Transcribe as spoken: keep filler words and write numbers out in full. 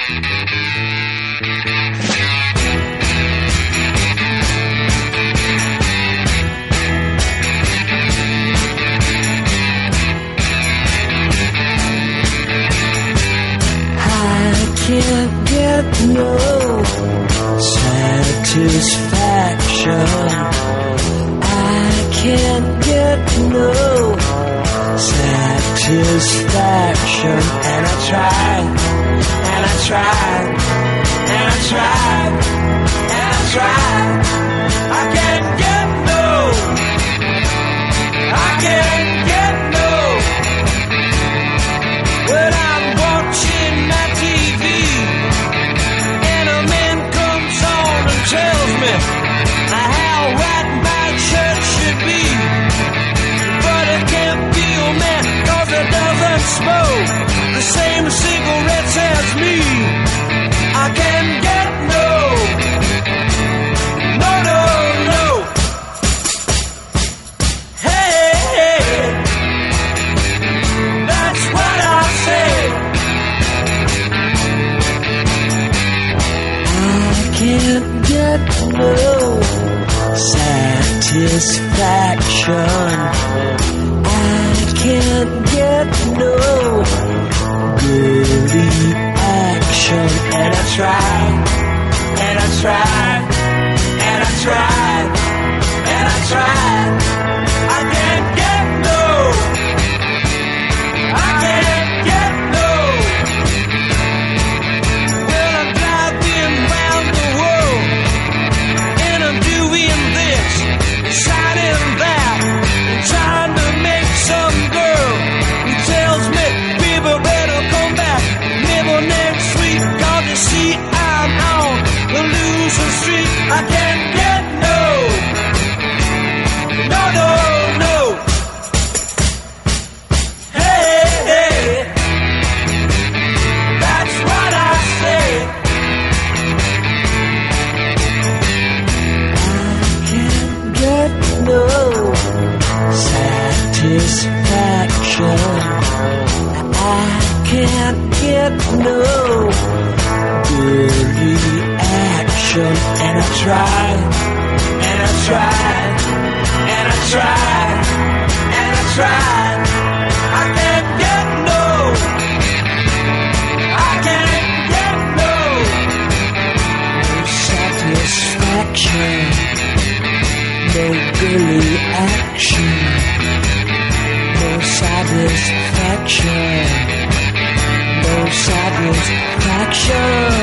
Can't get no satisfaction. I can't get no satisfaction. And I tried, and I tried, and I tried, and I tried. I can't get no, I can't get no. When I'm watching my T V and a man comes on and tells me how right my church should be, but it can't be a man cause it doesn't smoke the same cigarettes as me. I can't get no, no, no, no. Hey, hey, that's what I say. Can't get no satisfaction. I can't get no girly action. And I tried, and I tried, and I tried, and I tried. I can't get no, I can't get no. Well, I'm driving round the world, and I'm doing this, signing that, and trying to make some girl who tells me, baby, better come back, never next week, cause you see I'm on the losing streak. I can't get no, no, no, no. Hey, hey, that's what I say. Get no satisfaction. I can't get no girly action. And I tried, and I tried, and I tried, and I tried. I can't get no, I can't get no, no satisfaction. No girly action, no satisfaction, no satisfaction.